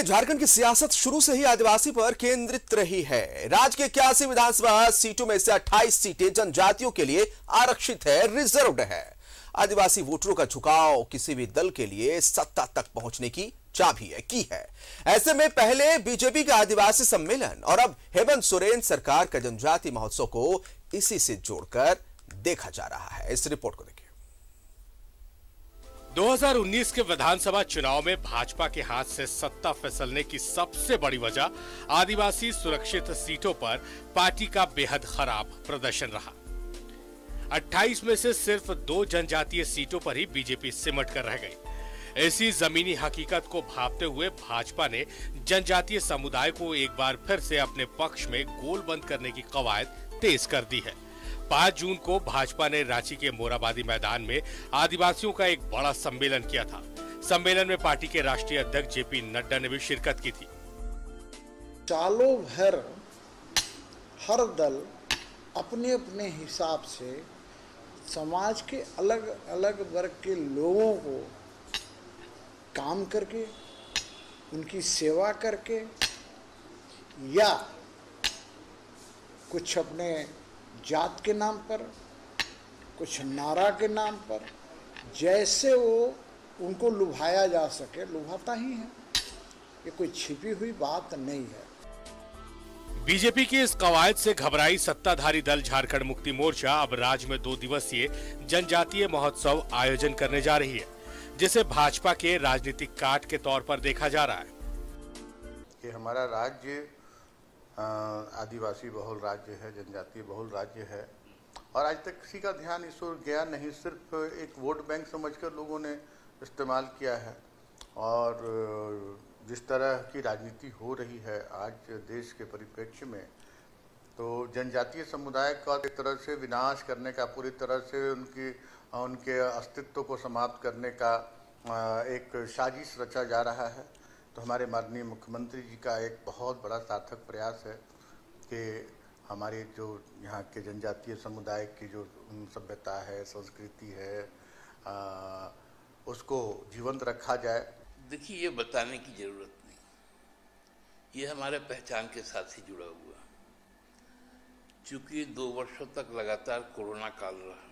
झारखंड की सियासत शुरू से ही आदिवासी पर केंद्रित रही है। राज्य के 81 विधानसभा सीटों में से 28 सीटें जनजातियों के लिए आरक्षित है, रिजर्व्ड है। आदिवासी वोटरों का झुकाव किसी भी दल के लिए सत्ता तक पहुंचने की चाबी है। ऐसे में पहले बीजेपी का आदिवासी सम्मेलन और अब हेमंत सोरेन सरकार का जनजाति महोत्सव को इसी से जोड़कर देखा जा रहा है। इस रिपोर्ट को देखिए। 2019 के विधानसभा चुनाव में भाजपा के हाथ से सत्ता फिसलने की सबसे बड़ी वजह आदिवासी सुरक्षित सीटों पर पार्टी का बेहद खराब प्रदर्शन रहा। 28 में से सिर्फ 2 जनजातीय सीटों पर ही बीजेपी सिमट कर रह गई। ऐसी जमीनी हकीकत को भांपते हुए भाजपा ने जनजातीय समुदाय को एक बार फिर से अपने पक्ष में गोलबंद करने की कवायद तेज कर दी है। 5 जून को भाजपा ने रांची के मोराबादी मैदान में आदिवासियों का एक बड़ा सम्मेलन किया था। सम्मेलन में पार्टी के राष्ट्रीय अध्यक्ष जेपी नड्डा ने भी शिरकत की थी। सालों भर हर दल अपने अपने हिसाब से समाज के अलग अलग वर्ग के लोगों को काम करके, उनकी सेवा करके या कुछ अपने जात के नाम पर, कुछ नारा के नाम पर, जैसे वो उनको लुभाया जा सके लुभाता ही है। ये कोई छिपी हुई बात नहीं है। बीजेपी की इस कवायद से घबराई सत्ताधारी दल झारखंड मुक्ति मोर्चा अब राज्य में 2 दिवसीय जनजातीय महोत्सव आयोजन करने जा रही है, जिसे भाजपा के राजनीतिक काट के तौर पर देखा जा रहा है। ये हमारा राज्य आदिवासी बहुल राज्य है, जनजातीय बहुल राज्य है और आज तक किसी का ध्यान इस ओर गया नहीं। सिर्फ एक वोट बैंक समझकर लोगों ने इस्तेमाल किया है और जिस तरह की राजनीति हो रही है आज देश के परिप्रेक्ष्य में, तो जनजातीय समुदाय का एक तरह से विनाश करने का, पूरी तरह से उनके अस्तित्व को समाप्त करने का एक साजिश रचा जा रहा है। तो हमारे माननीय मुख्यमंत्री जी का एक बहुत बड़ा सार्थक प्रयास है कि हमारे जो यहाँ के जनजातीय समुदाय की जो सभ्यता है, संस्कृति है, उसको जीवंत रखा जाए। देखिए, ये बताने की जरूरत नहीं, ये हमारे पहचान के साथ ही जुड़ा हुआ। चूंकि 2 वर्षों तक लगातार कोरोना काल रहा,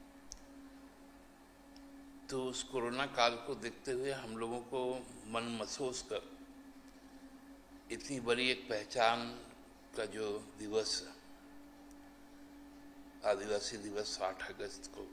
तो उस कोरोना काल को देखते हुए हम लोगों को मन महसूस कर इतनी बड़ी एक पहचान का जो दिवस आदिवासी दिवस 8 अगस्त को,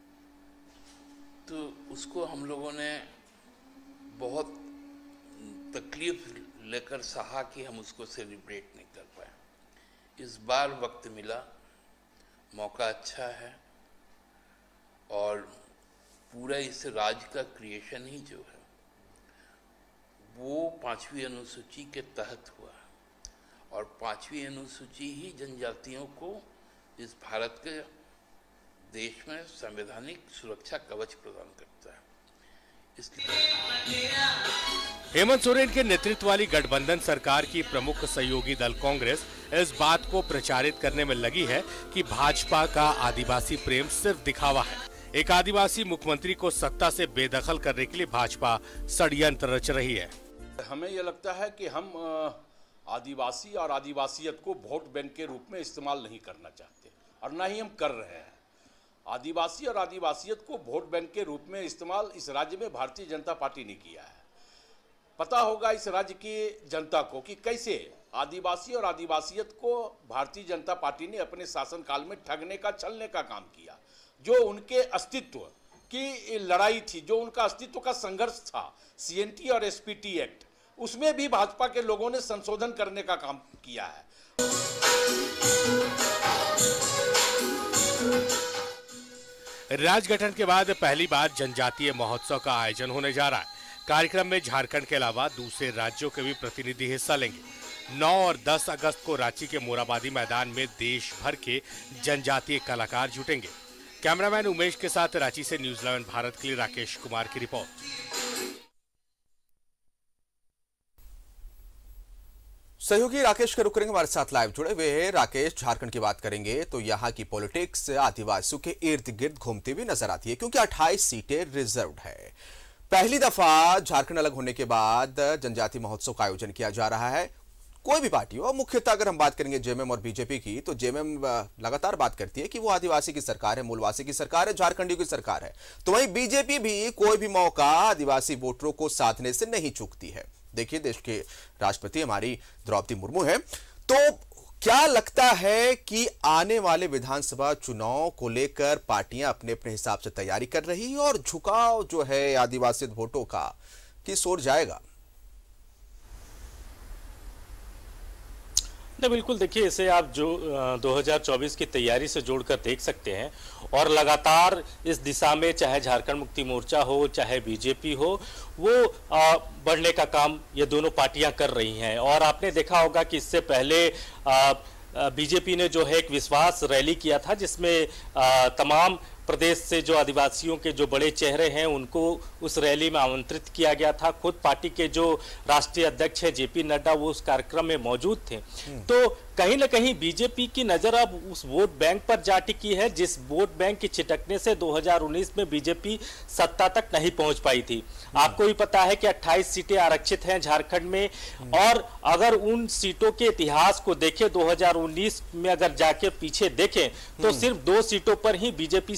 तो उसको हम लोगों ने बहुत तकलीफ लेकर सहा कि हम उसको सेलिब्रेट नहीं कर पाए। इस बार वक्त मिला, मौका अच्छा है और पूरा इस राज्य का क्रिएशन ही जो है वो 5वीं अनुसूची के तहत हुआ और 5वीं अनुसूची ही जनजातियों को इस भारत के देश में संवैधानिक सुरक्षा कवच प्रदान करता है। इसलिए हेमंत सोरेन के नेतृत्व वाली गठबंधन सरकार की प्रमुख सहयोगी दल कांग्रेस इस बात को प्रचारित करने में लगी है कि भाजपा का आदिवासी प्रेम सिर्फ दिखावा है। एक आदिवासी मुख्यमंत्री को सत्ता से बेदखल करने के लिए भाजपा षड्यंत्र रच रही है। हमें यह लगता है कि हम आदिवासी और आदिवासियत को वोट बैंक के रूप में इस्तेमाल नहीं करना चाहते और ना ही हम कर रहे हैं। आदिवासी और आदिवासियत को वोट बैंक के रूप में इस्तेमाल इस राज्य में भारतीय जनता पार्टी ने किया है। पता होगा इस राज्य की जनता को कि कैसे आदिवासी और आदिवासियत को भारतीय जनता पार्टी ने अपने शासनकाल में ठगने का, छलने का काम किया। जो उनके अस्तित्व की लड़ाई थी, जो उनका अस्तित्व का संघर्ष था, सीएनटी और एसपीटी एक्ट, उसमें भी भाजपा के लोगों ने संशोधन करने का काम किया है। राज्य गठन के बाद पहली बार जनजातीय महोत्सव का आयोजन होने जा रहा है। कार्यक्रम में झारखंड के अलावा दूसरे राज्यों के भी प्रतिनिधि हिस्सा लेंगे। 9 और 10 अगस्त को रांची के मोराबादी मैदान में देश भर के जनजातीय कलाकार जुटेंगे। कैमरामैन उमेश के साथ रांची से न्यूज़ 11 भारत के लिए राकेश कुमार की रिपोर्ट। सहयोगी राकेश के रुक करेंगे हमारे साथ लाइव जुड़े हुए हैं। राकेश, झारखंड की बात करेंगे तो यहाँ की पॉलिटिक्स आदिवासियों के इर्द गिर्द घूमती हुई नजर आती है, क्योंकि 28 सीटें रिजर्व्ड है। पहली दफा झारखंड अलग होने के बाद जनजातीय महोत्सव का आयोजन किया जा रहा है। कोई भी पार्टी हो, मुख्यतः अगर हम बात करेंगे जेएमएम और बीजेपी की, तो जेएमएम लगातार बात करती है कि वो आदिवासी की सरकार है, मूलवासी की सरकार है, झारखंडियों की सरकार है। तो वहीं बीजेपी भी कोई भी मौका आदिवासी वोटरों को साधने से नहीं चूकती है। देखिए, देश के राष्ट्रपति हमारी द्रौपदी मुर्मू है। तो क्या लगता है कि आने वाले विधानसभा चुनाव को लेकर पार्टियां अपने अपने हिसाब से तैयारी कर रही और झुकाव जो है आदिवासी वोटों का किस ओर जाएगा? नहीं, बिल्कुल। देखिए, इसे आप जो 2024 की तैयारी से जोड़कर देख सकते हैं और लगातार इस दिशा में चाहे झारखंड मुक्ति मोर्चा हो चाहे बीजेपी हो, वो बढ़ने का काम ये दोनों पार्टियां कर रही हैं। और आपने देखा होगा कि इससे पहले बीजेपी ने जो है एक विश्वास रैली किया था, जिसमें तमाम प्रदेश से जो आदिवासियों के जो बड़े चेहरे हैं उनको उस रैली में आमंत्रित किया गया था। खुद पार्टी के जो राष्ट्रीय अध्यक्ष है जेपी नड्डा, वो उस कार्यक्रम में मौजूद थे। तो कहीं ना कहीं बीजेपी की नजर अब उस वोट बैंक पर जा टिकी है, जिस वोट बैंक के छिटकने से 2019 में बीजेपी सत्ता तक नहीं पहुंच पाई थी। आपको भी पता है कि 28 सीटें आरक्षित हैं झारखंड में, और अगर उन सीटों के इतिहास को देखें, 2019 में अगर जाके पीछे देखें तो सिर्फ 2 सीटों पर ही बीजेपी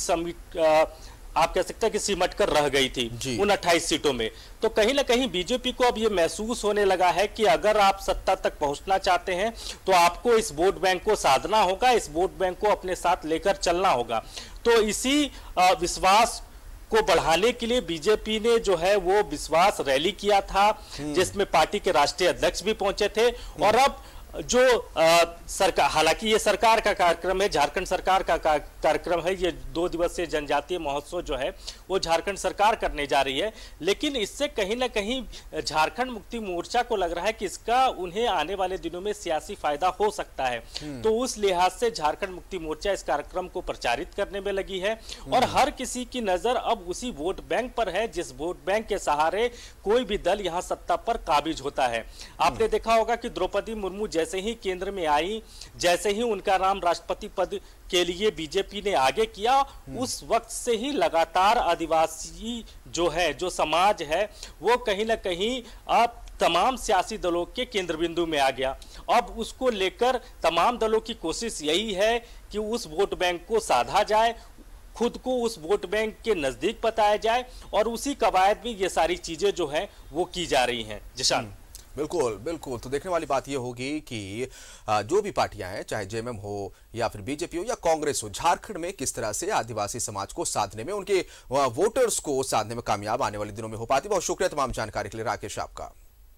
आप कह सकते हैं कि सिमट कर रह गई थी उन 28 सीटों में। तो कहीं ना कहीं बीजेपी को अब ये महसूस होने लगा है कि अगर आप सत्ता तक पहुंचना चाहते हैं तो आपको इस वोट बैंक को साधना होगा, इस वोट बैंक को अपने साथ लेकर चलना होगा। तो इसी विश्वास को बढ़ाने के लिए बीजेपी ने जो है वो विश्वास रैली किया था, जिसमें पार्टी के राष्ट्रीय अध्यक्ष भी पहुंचे थे। और अब जो सरकार, हालांकि ये सरकार का कार्यक्रम है, झारखंड सरकार का कार्यक्रम है, ये 2 दिवसीय जनजातीय महोत्सव जो है वो झारखंड सरकार करने जा रही है, लेकिन इससे कहीं ना कहीं झारखंड मुक्ति मोर्चा को लग रहा है कि इसका उन्हें आने वाले दिनों में सियासी फायदा हो सकता है। तो उस लिहाज से झारखंड मुक्ति मोर्चा इस कार्यक्रम को प्रचारित करने में लगी है, और हर किसी की नजर अब उसी वोट बैंक पर है, जिस वोट बैंक के सहारे कोई भी दल यहाँ सत्ता पर काबिज होता है। आपने देखा होगा कि द्रौपदी मुर्मू जैसे ही केंद्र में आई, जैसे ही उनका नाम राष्ट्रपति पद के लिए बीजेपी ने आगे किया, उस वक्त से ही लगातार आदिवासी जो है, जो समाज है, वो कहीं ना कहीं अब तमाम सियासी दलों के केंद्र बिंदु में आ गया। अब उसको लेकर तमाम दलों की कोशिश यही है कि उस वोट बैंक को साधा जाए, खुद को उस वोट बैंक के नजदीक बताया जाए, और उसी कवायद में ये सारी चीजें जो है वो की जा रही हैं। जिशान, बिल्कुल बिल्कुल। तो देखने वाली बात यह होगी कि जो भी पार्टियां हैं, चाहे जेएमएम हो या फिर बीजेपी हो या कांग्रेस हो, झारखंड में किस तरह से आदिवासी समाज को साधने में, उनके वोटर्स को साधने में कामयाब आने वाले दिनों में हो पाती। बहुत शुक्रिया तमाम जानकारी के लिए राकेश आपका।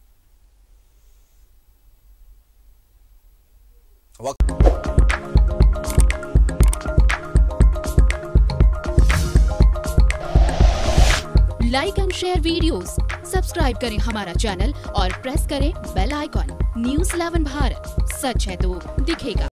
Like and share videos, subscribe करें हमारा चैनल और प्रेस करें बेल आइकॉन। न्यूज़ 11 भारत, सच है तो दिखेगा।